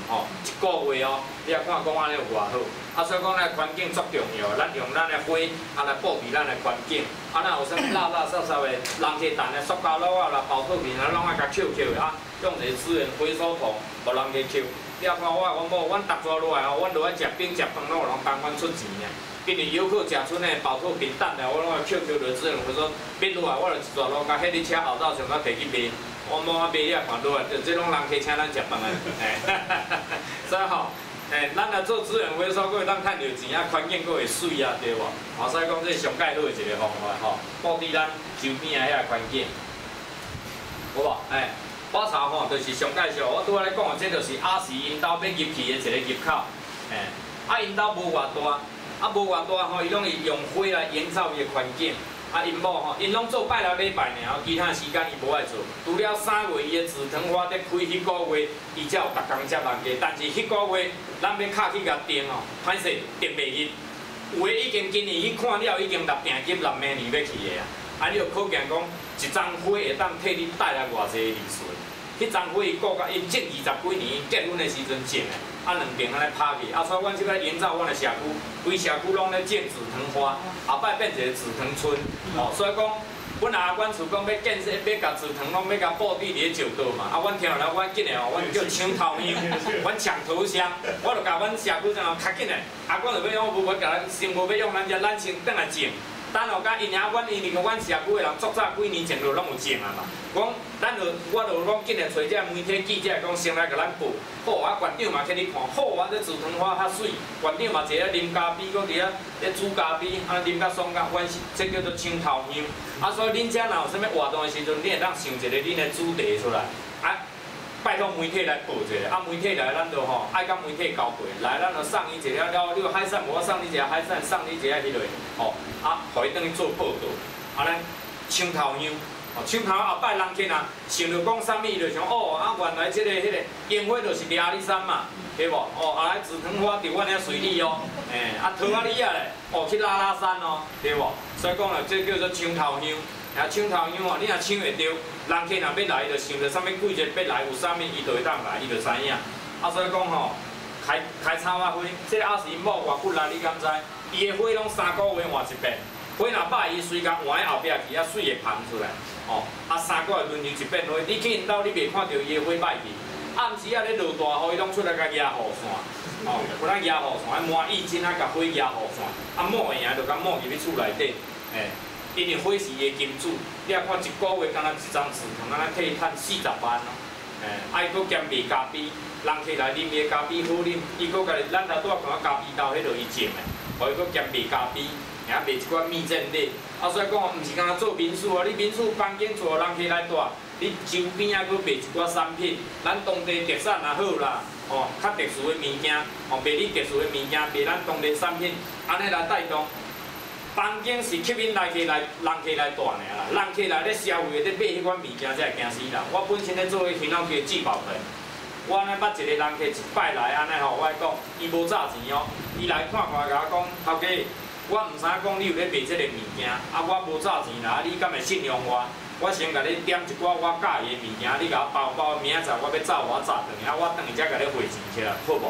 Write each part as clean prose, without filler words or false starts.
吼，一个月哦，你也看讲安尼有偌好。啊，所以讲咱环境足重要，咱用咱的花啊来保庇咱的环境。啊，咱有啥物垃垃圾圾的，人客蛋的塑胶袋啊啦、包套片啊，拢爱甲捡捡啊，用一个资源回收桶，互人客捡。你也看我某，阮逐座落来吼，阮落来食饼食饭，拢有人帮阮出钱呢。今日游客食出呢包套片蛋的，我拢爱捡就资源回收，变落来我就一座路甲迄日车后道上甲摕去卖。我某啊卖你也看落来，这拢人客请咱食饭的，所以吼。咱来做资源回收，佫会当趁着钱啊，环境佫会水啊，对无？所以讲这上介好的一个方法吼，保庇咱周边的遐环境，有无？我查吼，就是上介绍，我拄仔咧讲的，这就是阿时因兜要入去的一个入口，因兜无偌大，无偌大吼，伊拢是用火来营造伊的环境。因某吼，因拢做拜六礼拜尔，其他时间伊无爱做。除了3月伊的紫藤花在开迄个月，伊才有逐工接人家。但是迄个月，咱要敲去甲订哦，歹势订袂入。有诶已经今年去看了，已经6订急，6明年要去的啊。你就可见讲，一张花会当替你带来偌济利润。迄张花伊顾甲因种20几年，结婚的时阵种的，2边安尼拍去，所以阮即摆营造阮的社区，规社区拢咧种紫藤花，后摆变一个紫藤村。所以讲，本来阮厝讲要建设，要甲紫藤拢要甲布置伫石道嘛。阮听落来，阮紧诶吼，阮叫抢头香，阮抢头香，我就甲阮社区怎样较紧诶。阮就要用，我甲咱先无要用咱先转来种。等后甲因阮社区的人足早几年前就拢有种啊嘛。讲，我就讲紧来找这媒体记者讲先来甲咱报。好啊，馆长嘛去你看，好啊，这紫藤花较水。馆长嘛坐咧啉咖啡，搁伫咧煮咖啡，啉甲爽甲欢喜，这叫做抢头香。所以恁遮若有啥物活动的时阵，你会当想一个恁的主题出来。拜托媒体来报一下，媒体来咱就吼爱甲媒体交配，来咱就送伊一个了，你有海产无？我送你一个海产，送你一个迄落，互伊等于做报道，咱抢头香，抢头后摆人客若想着讲啥物，伊就想原来迄个烟火就是掠你山嘛，对无？来紫藤花伫阮遐水里哦，桃仔李啊咧，去拉山哦，对无？所以讲咧，这叫做抢头香。抢头香你若抢会着，人客若要来，伊就想着啥物季节要来，有啥物伊就会当来，伊就知影。所以讲吼，开草仔花，这个时因某偌久来，你敢知？伊的花拢3个月换一遍，花若歹，伊随甲换喺后壁去，水会芳出来。3个月轮流一遍花，你去因兜你袂看到伊的花歹去。暗时咧落大雨，伊拢出来甲压雨伞。有咱压雨伞，满意真甲花压雨伞，抹会赢就甲抹入去厝内底，因为花是伊的金主，你啊看一个月敢若一张紫藤，安尼可以赚40万咯。伊佫兼卖咖啡，人客来啉伊咖啡好啉，伊佫家己咱头拄仔讲咖啡豆，迄落伊种的，互伊佫兼卖咖啡，卖一寡蜜饯类。所以讲毋是干那做民宿你民宿房间做人客来住，你周边啊佫卖一寡产品，咱当地特产也好啦，较特殊的物件，卖你特殊的物件，卖咱当地产品，安尼来带动。房间是吸引人客来住尔啦，人客来咧消费咧买迄款物件才会惊死人。我本身咧做迄新澳区的聚宝盆，我安尼捌一个人客一摆来安尼吼，我讲伊无炸钱哦，伊来看甲我讲头家，我毋知影讲你有咧卖即个物件，我无炸钱啦，你敢会信用我？我先甲你点一寡我喜欢的物件，你甲我包，明仔载我要走，我炸转去，我等下才甲你汇钱起来，好无？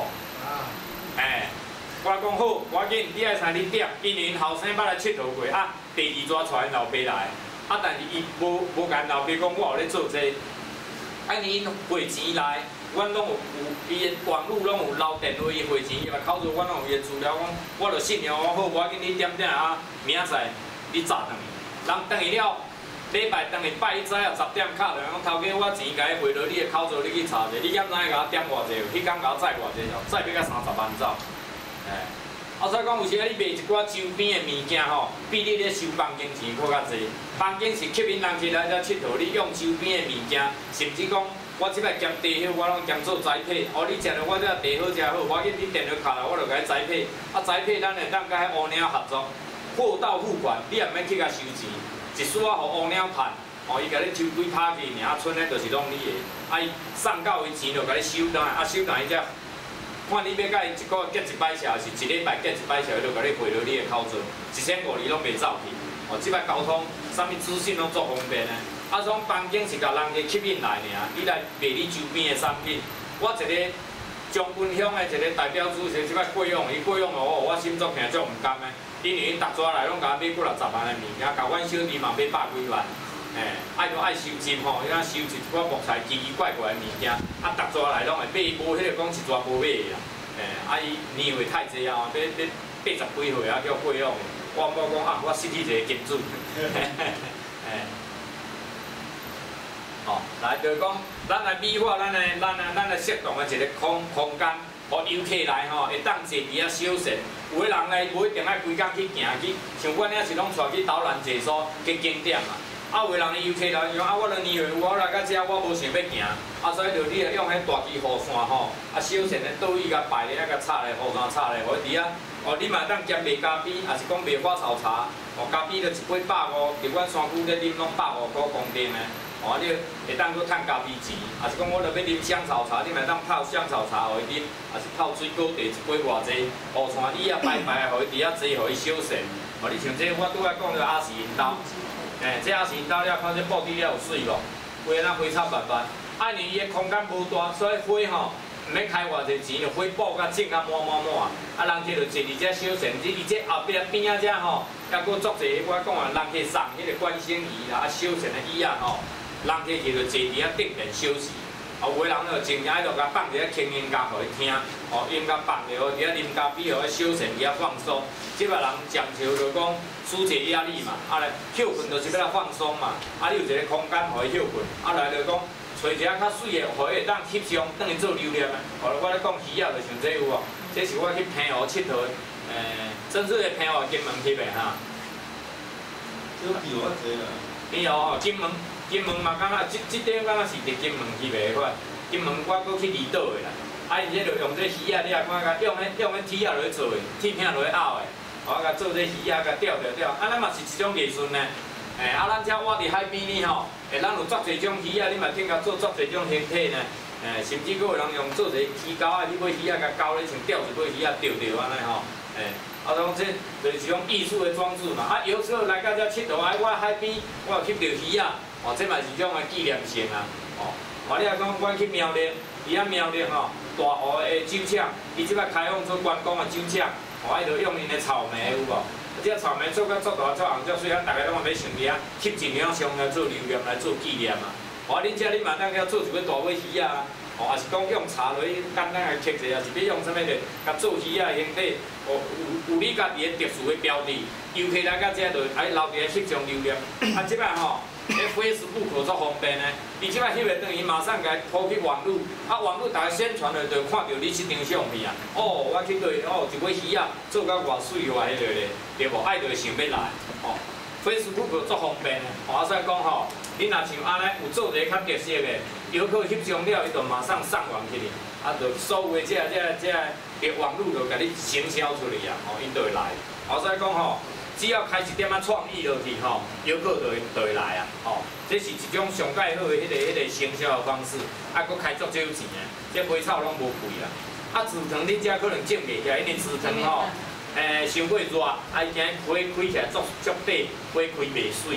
我讲好，赶紧，你爱采你点，因为因后生捌来佚佗过，第2抓带因老爸来，但是伊无甲因老爸讲我有咧做这，因汇钱来，阮拢有伊的网络拢有留电话，伊汇钱，伊来口座，阮拢有伊的资料，讲我就信用我好，赶紧你点明仔载你炸转去，人转去了，礼拜转去拜一早啊10点敲来，讲头家我钱甲伊汇落你的口座，你去查者，你敢知影甲我点偌济？迄天甲我载偌济哦，载要到30万走。所以讲有时啊，你卖一寡周边的物件吼，比你咧收房间钱搁较济。房间是吸引人客来遮佚佗，你用周边的物件，甚至讲我即摆兼地伙，我拢兼做栽培。你食着我这地好食好，我紧你电话敲来，我就甲你栽培。栽培咱会当甲迄乌鸟合作，货到付款，你也免去甲收钱，一丝仔互乌鸟趁。伊甲你收几拍去尔，剩的就是拢你的。伊送到伊钱就甲你收倒来，收倒来才。看你要甲伊一个月结一摆销，是1礼拜结一摆销，伊就甲你汇落你的口座，1500你拢袂走去。即摆交通，啥物资讯拢足方便的。种房间是甲人家吸引来尔，你来卖你周边的产品。我一个将军乡的一个代表主席，即摆过用，伊过用哦，我心足疼，足毋甘的。因为伊逐抓来拢甲我买几60万的物件，甲阮小弟嘛买百几万。爱就爱收集吼，伊若收集一寡木材奇奇怪怪的物件，逐抓来拢会买，无迄个讲一抓无买的啦。伊年岁太济啊，要80几岁啊叫过用。我某讲啊，我失去一个金主。来就是讲，咱来美化咱的适当的一个空间，互游客来吼会当坐伫遐休闲。有的人呢，无一定爱规工去行去，像阮遐是拢带去导览坐所去景点嘛。有的人游客来讲我两年岁我来到遮，我无想要行，所以就你用迄大支雨伞吼，休闲的倒椅甲摆咧，甲插咧雨伞插咧，互伊伫遐。你嘛当兼卖咖啡，也是讲卖花草茶。咖啡就一杯150，伫阮山区咧啉拢150块公定的。你会当去趁咖啡钱，也是讲我著要啉香草茶，你嘛当泡香草茶互伊啉，也是泡水果茶一杯偌济，雨伞椅啊摆摆，互伊伫遐坐，互伊休闲。你像这我拄仔讲个阿士因兜，这阿士因兜了，看这布置了有水无？花那花插瓣瓣，因为伊个空间无大，所以花吼。毋免开偌济钱，就花布甲种甲满，人客就坐伫遮休闲。而且后边边仔遮吼，还佫足济，我讲啊，人客送迄个观星椅啦，休闲的椅仔吼，人客去就坐伫遐顶面休息。有的人就真正爱就甲放一个轻音乐互伊听，音乐放着，伫遐啉咖啡，互伊休闲，伫遐放松。即摆人讲求就讲疏解压力嘛，来休困就是要来放松嘛。你有一个空间互伊休困，来就讲。找一个较水的，互伊会当翕相，等于做留念的。我咧讲鱼仔就像这有无？这是我去平湖佚佗的，真正的平湖金门翕的哈。 这平湖较济啦。 平湖吼，金门嘛，敢若这点敢若是伫金门翕的款。金门我搁去离岛的啦，伊这就用这鱼仔，你也看甲用迄铁仔落去做的，铁片落去拗的，我甲做这鱼仔甲吊，咱嘛是一种艺术呢。咱遮我伫海边呢吼，咱有足侪种鱼仔，你嘛听甲做足侪种形体呢。甚至佫有人用做一个鱼钩啊，你买鱼仔甲钩咧，像钓一尾鱼仔钓安尼吼。讲这就是一种艺术的装置嘛。有时候来到遮佚佗，我海边我有翕到鱼仔，这嘛是一种的纪念性啊。你若讲阮去苗栗，伫遐苗栗吼，大湖的酒厂，伊即摆开放做观光的酒厂，伊就用因的草莓有无？这草莓做甲足大足红足水，大家拢要想伫遐翕一张相来做留念，来做纪念嘛。恁遮你嘛当要做一尾大尾鱼仔啊，也是讲用茶落去简单的刻一下，是要用啥物咧？甲做鱼仔形体，有你家己的特殊的标志，游客来到遮就爱留伫遐翕相留念。即摆吼。Facebook 足方便呢，你即摆翕袂等于马上甲抛去网络，网络大家宣传了就看到你这张相片啊。我去对，一尾鱼仔做甲偌水偌迄个咧，对无？爱就想要来。Facebook 足方便的，所以讲吼，你若像安尼有做一个较特色的，游客翕相了，伊就马上上网去哩，就所有的这网络就甲你行销出去啊，因就会来。所以讲吼。只要开一点创意落去吼，游客就会来啊！这是一种上介好的迄个行销的方式，佫开足少钱的，这花草拢无贵啦。紫藤恁遮可能种袂起来，因为紫藤吼，伤过热，伊今花开起来足短，花开袂水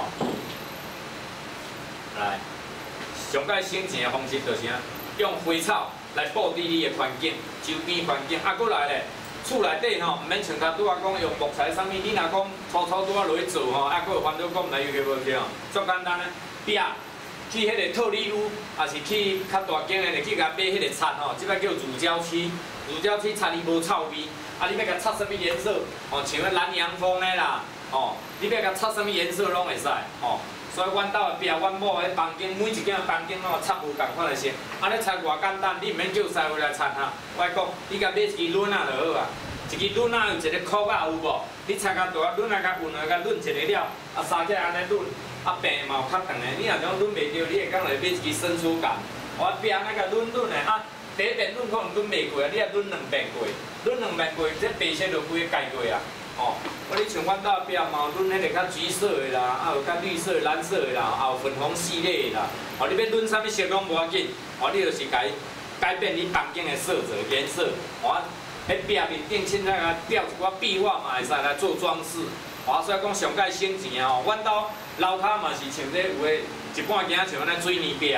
来，上介省钱的方式就是用花草来布置你的环境，周边环境，佫来咧。厝内底吼，毋免像甲拄仔讲用木材啥物，你若讲粗粗拄仔落去做吼，佫有烦恼讲毋知有去无去吼，足简单咧。壁去迄个特立路，也是去较大间的，去甲买迄个漆吼，即摆叫乳胶漆。乳胶漆漆伊无臭味，你要甲擦啥物颜色？像个蓝洋风的啦，你要甲擦啥物颜色拢会使，所以阮兜的壁，阮某的房间每一间房间插有共款的色，你插偌简单，你毋免叫师傅来插哈。我讲，你甲买一支轮啊就好啊，一支轮啊有一个箍仔有无？你插甲大轮啊甲运啊甲轮一个了，三起来安尼轮，柄嘛有较长的。你若种轮袂着，你会讲来买一支伸缩杆，壁安尼甲轮的第一遍轮可能轮袂过啊，你啊轮2遍过，轮2遍过，这白色就规个改过啊。你像阮兜壁嘛有轮迄个较橘色的啦，有较绿色、蓝色的啦，有粉红系列的啦。你要轮啥物色拢无要紧，你就是改变你房间的色泽颜色。迄壁面顶凊彩啊吊一寡壁画嘛会使来做装饰。所以讲上介省钱阮兜楼骹嘛是像这有诶一半间像安尼水泥壁，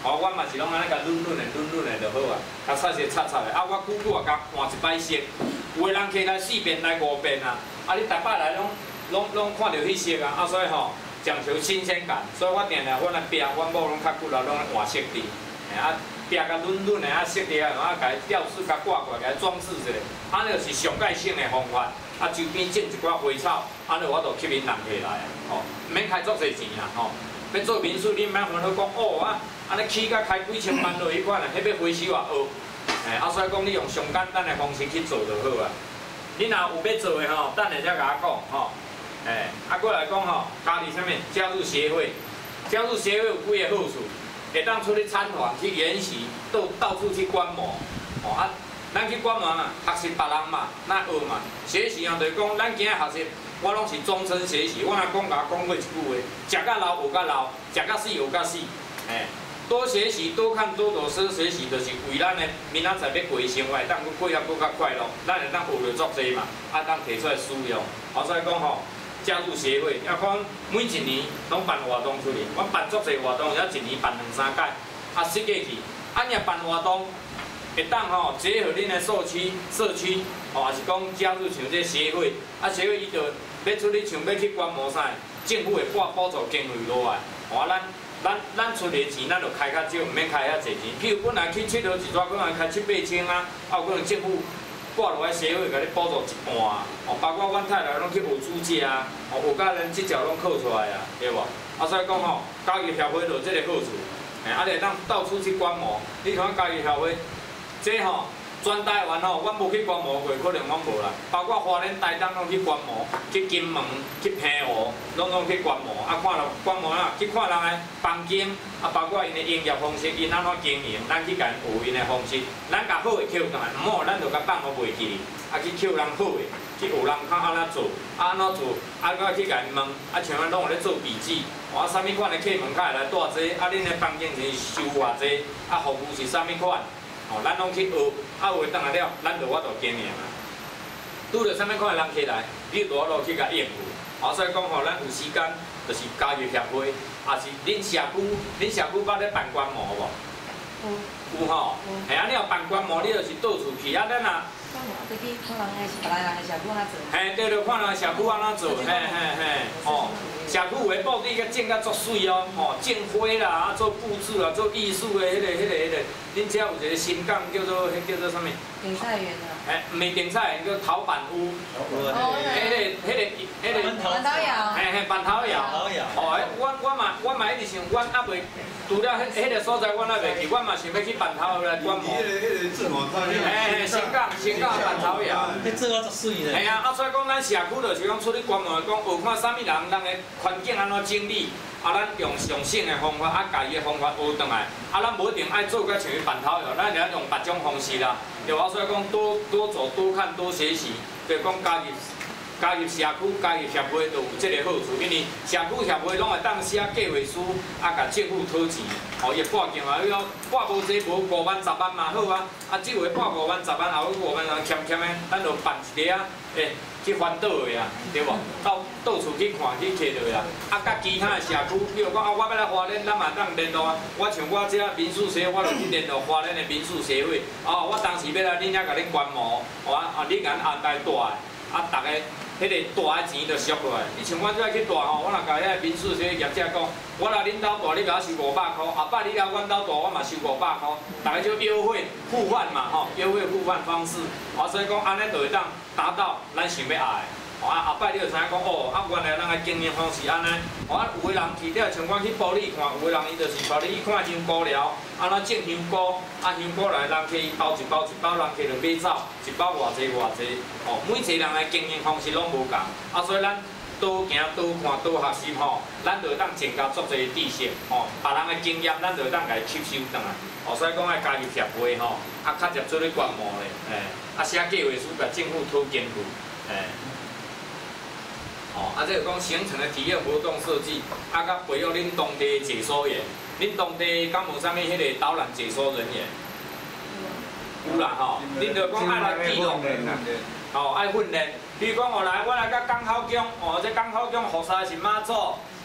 哦，阮嘛是拢安尼甲润润的就好啊，甲擦色擦的。啊，我久久啊甲换一摆色，有的人摕来4遍来5遍啊，啊你逐摆来拢看到迄色啊，啊所以吼讲求新鲜感，所以我定定阮来壁，阮某拢较久了拢换色底，啊壁甲润润的啊色底啊，然后甲吊饰甲挂过来，甲装饰一下，安尼就是上盖性的方法。啊，周边种一寡花草，安尼我就吸引人客来啊，吼，免开足侪钱啊，吼。要做民宿，你毋免烦恼讲哦啊，安尼起甲开几千万落迄款啊，迄要回收也学，啊，所以讲你用上简单的方式去做就好啊。你若有要做的吼，等下才甲我讲吼，啊，过来讲吼，加入啥物？加入协会，加入协会有几个好处，会当出去参访、去研习，到处去观摩，哦啊，咱去观摩嘛，学习别人嘛，咱学嘛，学习啊，就是讲咱今仔学习。我拢是终身学习，我若讲甲讲过一句话，食甲老学甲老，食甲死学甲死，多学习、多看、多学习，就是为咱的明仔载要过生活，当过得更较快乐，咱会当学着足济嘛，啊，当摕出来使用。所以讲吼，加入协会，要看每一年拢办活动出去，我办足济活动，也一年办2、3届，啊，实际去，啊，若办活动。会当吼结合恁的社区，吼也是讲加入像这协会，啊协会伊就要出去像要去观摩啥，政府会补助经费落来，吼咱出的钱咱就开较少，毋免开遐济钱。譬如本来去佚佗一撮，可能开7、8千啊，啊有可能政府拨落来协会甲你补助一半，哦包括阮太太拢去学煮食啊，哦有甲咱即条拢扣出来啊，对无？啊所以讲吼，家己协会就有即个好处，啊你会当到处去观摩，你看家己协会。这吼，全台湾吼，阮无去观摩过，可能阮无啦。包括花莲、台东拢去观摩，去金门、去澎湖，拢去观摩。啊，看了观摩啦，去看人的房间，啊，包括因的营业方式，因安怎经营，咱去甲因学因的方式。咱甲好的捡倒来，毋好咱就甲放互袂记。啊，去捡人好的，去学人较安怎做，安怎做，啊，搁去甲因问，啊，像咱拢有咧做笔记。啊，啥物款的客门较会来住这？啊，恁的房间是收偌济？啊，服务是啥物款？哦，咱拢去学，啊，有当来了，咱就我就经营啊。拄着啥物款的人起来，你就落去甲应付。啊，所以讲吼，咱有时间就是加入协会，也是恁社区捌咧办观摩无？有吼。系啊，你若办观摩，你就是到处去啊，咱若。 观摩就去看人的是别人的社区安怎做。 嘿，对着看人社区安怎做，嘿，哦。社区有诶布置甲种甲足水哦，吼，种花啦，啊做布置啦，做艺术诶，迄个，恁遮有一个新港叫做啥物？ 顶菜园啊。 毋是顶菜园，叫陶板屋。 哦， 迄个。 板头窑。 嘿，板头窑。哦，我嘛一直想，阮还袂除了迄个所在，阮还袂去，阮嘛想要去板头来观摩。嘿，新港板头窑。 迄做啊足水咧。 嘿啊，所以讲咱社区就是讲出去观摩，讲学看啥物人的环境安怎整理，啊，咱用上省的方法，啊，家己的方法学转来，啊，咱无一定爱做甲像去板头窑，咱会用别种方式啦。对啊，所以讲多走、多看、多学习，就是讲加入社区、加入协会就有这个好处，因为社区协会拢会当写计划书，啊，甲政府讨钱，哦，伊拨金啊，拨无济，无5万、10万嘛好啊，啊，即回拨5万、10万，后5万人欠的，咱就办一个啊，去环岛的啊，对无？到处去看去摕落啊，啊，甲其他的社区，比如讲啊，我要来花莲，咱嘛当联络啊。我像我这民宿协会，我就去联络花莲的民宿协会。哦，我当时要来恁遐甲恁观摩，啊，你甲安排大的，啊，逐个迄个大的钱就俗落来。你像我这去大吼，我若甲遐民宿协会业者讲，我来恁兜大，你甲我收500块，后摆你来阮兜大，我嘛收500块，大家就优惠互换嘛，吼，优惠互换方式。啊，所以讲安尼就会当达到咱想要爱的。后摆你就知影讲哦，原来咱的经营方式安尼。有的人去了，像我去埔里看，有的人伊就是带你去看香菇寮，安怎种香菇，香菇来人客伊包一包，人客就买走，一包偌济。哦，每一个人的经营方式拢无共，所以咱多行多看多学习吼，咱就当增加足侪知识，吼，别人的经验咱就当甲伊吸收转来。所以讲爱加入协会吼，较接做咧观摩咧，写计划书甲政府讨经费，这个讲行程的体验活动设计，甲培育恁当地的解说员，恁当地敢无啥物迄个导览解说人员？有啦吼，恁就讲爱来记录，爱训练。比如讲我来甲港口宫，这港口宫服侍是妈祖，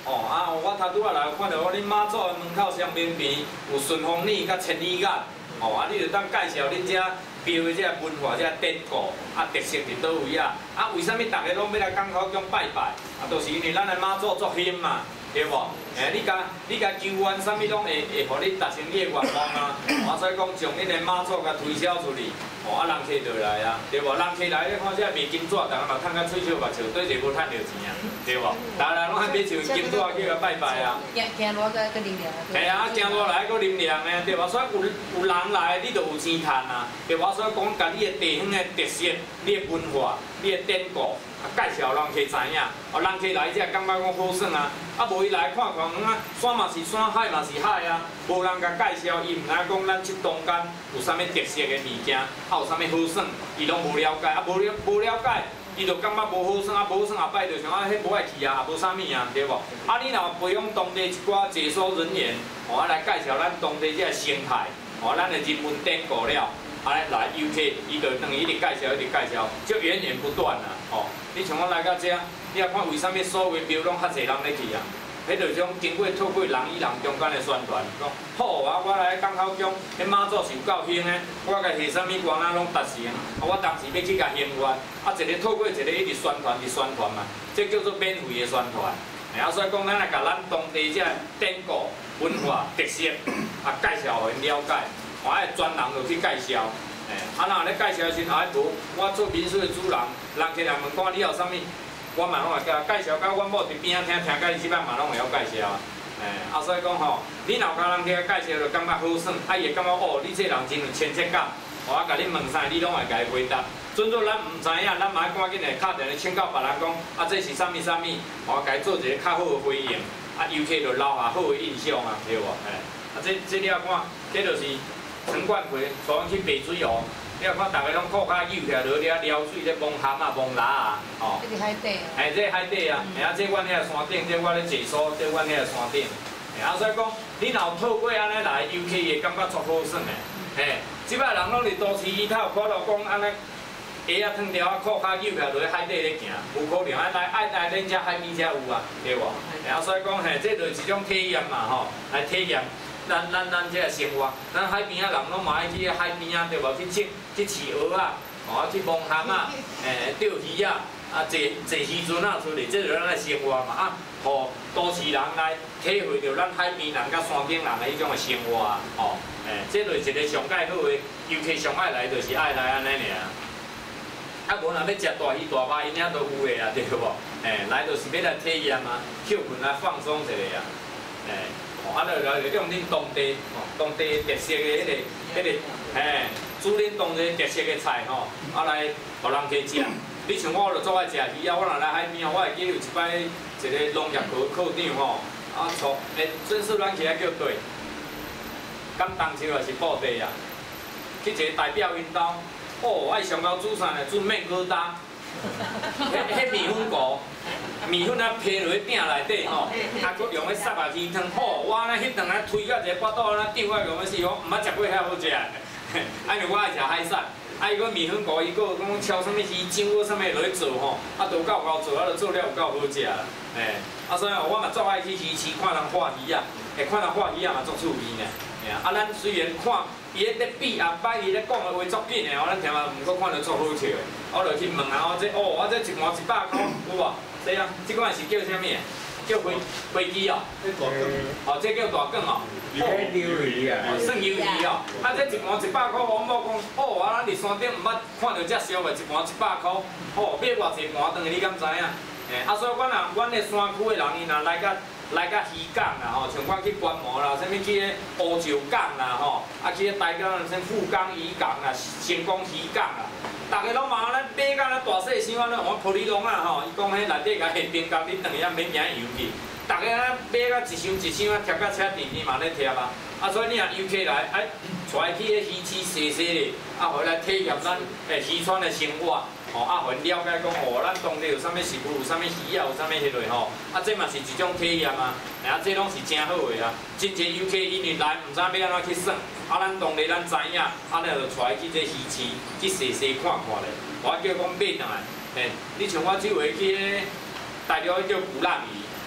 我头拄仔来看到恁妈祖的门口上面边有顺风耳甲千里眼，你就当介绍恁遮标的遮文化遮典故，特色伫倒位啊？为什么大家拢要来港口宫拜拜？就是因为咱的妈祖作兴嘛，对无？你甲求愿，啥物拢会互你达成你的愿望啊！所以讲，将恁的妈祖甲推销出去，人客就来啊，对无？人客来，你看遮卖金纸，大家嘛趁甲喙笑目笑，对者无趁着钱啊，对无？大家拢爱买像金纸叫甲拜拜啊！ 行路个啉凉。 系啊，行路来个啉凉的，对无？所以有人来，你就有钱趁啊，对无？所以讲，甲你的地方的特色、你的文化、你的典故。介绍人客知影，人客来遮感觉讲好耍啊，无伊来看看山嘛是山，海嘛是海啊，无人甲介绍，伊毋知讲咱即中间有啥物特色的物件，有啥物好耍，伊拢无了解，无了解，伊就感觉无好耍，无好耍后摆就想迄无爱去啊，也无啥物啊，对无？你若培养当地一寡解说人员，来介绍咱当地遮生态，咱的人文典故了。来游客，伊就等于一直介绍，就源源不断啦。你像我来到遮，你也看为啥物所有庙拢较侪人咧去啊？迄就种经过透过人与人中间的宣传，讲好啊，我来港口宫，迄妈祖是有够兴的，我甲下啥物官仔拢达成。我当时要去甲兴愿，一个透过一个一直宣传嘛，这叫做免费的宣传。所以讲，咱来甲咱当地遮典故、文化、特色介绍互因了解。专人就去介绍，若咧介绍时阵，无我做民宿的主人，人客来问讲你有啥物，我嘛拢会介绍，甲阮某伫边仔听到伊即摆嘛拢会晓介绍。所以讲吼，你若甲人客介绍，就感觉好耍，伊会感觉你这人真有亲切感。我甲你问啥，你拢会甲伊回答。准做咱毋知影，咱嘛赶紧来敲电话请教别人讲，这是啥物，我甲伊做一个较好的回应，游客就留下好的印象啊，对无？这你要看，这就是。陈冠奎带阮去白水湖，你啊看，大家拢裤骹扭起来，落咧撩水咧摸蛤蟆、摸蛤啊， 这个海底啊。 这海底啊，这阮遐山顶，这我咧解说，这阮遐山顶。所以讲，你若透过安尼来，游客会感觉足好耍的。即摆人拢伫都市里头，看到讲安尼鞋脱掉裤骹扭起来，落咧海底咧行，无可能来恁遮海边遮有啊，对无？所以讲这就是一种体验嘛，来体验。咱这个生活，咱海边仔人拢嘛爱去海边仔，对无？去饲蚵仔，去摸蛤蟆，钓鱼啊，坐渔船啊出去，这就是咱的生活嘛。互都市人来体会到咱海边人甲山顶人的迄种的生活啊。这就是一个上介好的游客上爱来，就是爱来安尼尔。无若要食大鱼大肉，因遐都有的啊，对无？来就是要来体验啊，休困来放松一下啊。就用恁当地特色的迄个，煮恁当地特色的菜来互人去食。你像我就做爱食鱼啊，我若来海边我会记有一摆一个农业科长准许咱起来叫队，敢当时就是布袋啊，去一个代表因兜，爱上高煮啥呢？煮面疙瘩。迄面粉糊，面粉披落去鼎内底佫用迄沙鱼汤，我安尼迄顿推到一个巴肚安尼张我用死，我毋捌食过遐好食。因为我爱食海产，伊个面粉糊伊佫讲敲啥物鱼掌或啥物落去做就够做，就做了有够好食啦。所以我嘛足爱去鱼市看人画鱼啊，看人画鱼啊嘛足趣味呢。咱虽然看。伊咧比后摆伊咧讲的话足紧的咱听嘛毋过看着足好笑的。我就去问这一盘100块有无？这啊，这款是叫啥物？叫飞机哦。这叫大卷哦。 鱿鱼啊。 算鱿鱼哦。这一盘100块，我某讲咱伫山顶毋捌看到遮俗的，一盘100块，买偌济盘回去，你敢知影？所以阮的山区的人，伊若来甲渔港啦像阮去关门啦，啥物去咧乌石港啦去咧台港像富港渔港啦、成功渔港啦，大家拢嘛咱买到咱大细箱啊，我普利龙啊伊讲迄内底甲下冰甲你等下免行游去，大家买到一箱一箱贴到车顶嘛咧贴啊，所以你若游客来带去迄鱼市踅踅咧，回来体验咱渔村的生活。互因了解讲咱当地有啥物食物，有啥物鱼啊，有啥物迄类这嘛是一种体验啊，这拢是真好的啊。真侪游客因为来毋知要安怎去耍，咱当地咱知影，就带去这鱼市去踅踅看看咧。我叫讲买来，你像我即回去大陆叫鼓浪屿，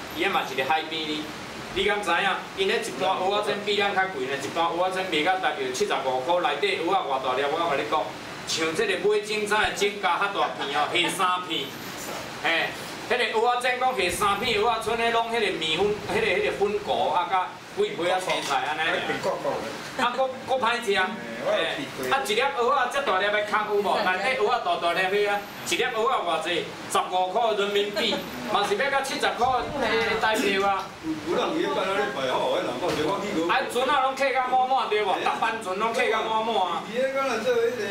伊迄嘛是伫海边哩。你敢知影？因咧一般蚵仔煎比咱较贵呢，一般蚵仔煎卖到大约75块，内底蚵仔偌大粒，我甲你讲，像这个买整仔的整加较大片哦，下3片，嘿。 迄个蚵仔煎讲下3片蚵仔，剩的拢迄个面粉，迄个粉糊啊，甲几皮啊青菜安尼尔。啊，搁歹食。啊，一粒蚵仔遮大粒的壳有无？内底蚵仔大大粒的啊，一粒蚵仔偌济？15块人民币，嘛是要到70块的台票啊。 有人伊办啊咧摆好，迄人讲就我去过。 啊，船啊拢客甲满满对无？逐班船拢客甲满满啊。 伊迄讲来做迄个，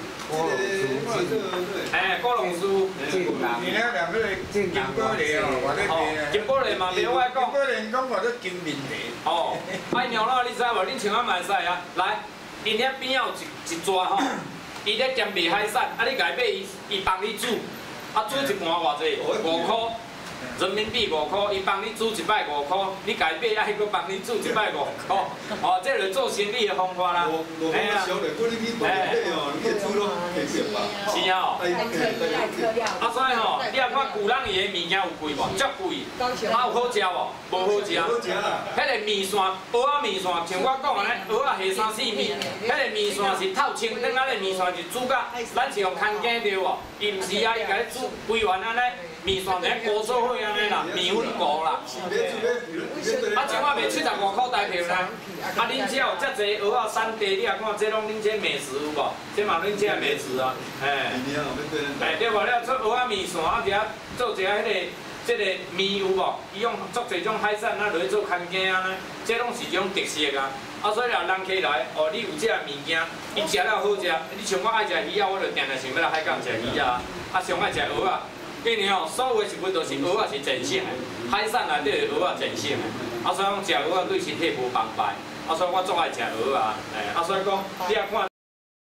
哎，古龙书。 你了两个金宝莲哦，我咧哦，金宝莲嘛，别我讲。 金宝莲讲我咧金面莲。 哦，哎，娘老，你知无？恁像我嘛会使啊。来，因遐边仔有一桌吼，伊咧兼卖海产，啊，你家买伊帮你煮，啊，煮一盘偌济？5块。 人民币5块，伊帮你煮一摆5块，你家买啊，伊佫帮你煮一摆5块，哦，这是做生意的方法啦。 哎呀，小的，我你去买哦，你去煮咯，会食吧？ 是啊。啊，所以吼，你啊看古人伊的物件有贵无？足贵。啊，有好食无？无好食。 好食啦。 迄个面线，蚵仔面线，像我讲安尼，蚵仔下3、4面，迄个面线是透清，等下个面线是煮甲，咱是用牵羹对无？伊毋是啊，伊甲你煮规完安尼。 面线在锅做伙安尼啦，面粉糊啦。啊，像我卖75块台票呢。啊，恁遮有遮济蚵仔产地，你也看，这拢恁遮美食有无？这嘛恁遮美食啊，哎。哎，对无？了做蚵仔面线，啊，伫遐做一下迄个，这个面有无？伊用足济种海产啊，落去做牵羹安尼，这拢是一种特色啊。啊，所以若人客来，哦，你有遮物件，伊食了好食。你像我爱食鱼仔，我就定定想要来海港食鱼仔。啊，上爱食蚵仔。 因为吼，所有的食物都是蚵仔是全性的，海产内底蚵仔全性的，啊，所以讲食蚵仔对身体无妨碍，啊，所以我最爱食蚵仔，哎，啊，所以讲你也看。